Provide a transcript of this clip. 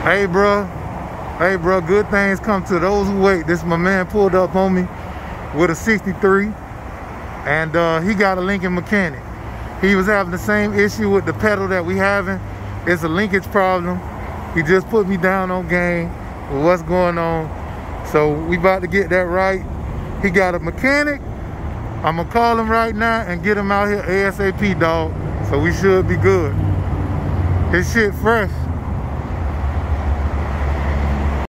Hey, bro. Hey, bro, good things come to those who wait. This my man pulled up on me with a 63, and he got a Lincoln mechanic. He was having the same issue with the pedal that we having. It's a linkage problem. He just put me down on game with what's going on. So we about to get that right. He got a mechanic. I'm gonna call him right now and get him out here ASAP, dog. So we should be good. His shit fresh.